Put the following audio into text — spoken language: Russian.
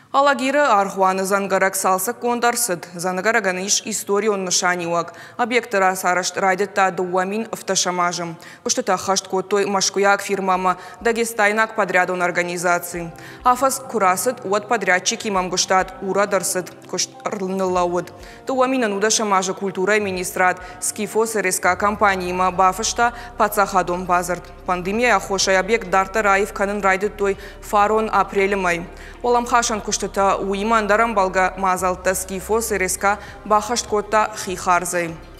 Алагиры архуаны зангарак салса кондарсыд. Зангараган иш историон нышаниуак. Объектора сарашт райдетта дуамин автошамажем. Уштата хашт котой машкуяк фирмама Дагестайнак подрядон организации. Афас курасыд уат подрядчики мамгуштат урадарсыд. Кошт рлнылауд. Дуамина нуда шамажа культура министрат. Скифо СРСК компанияма бафышта пацахадон базард. Пандемия хошай объект дарта раев канын райдеттой фарон апрель май. Оламхашан куштата уимандарам балга мазалта Скифо СРСК бахашт кота хихарзай.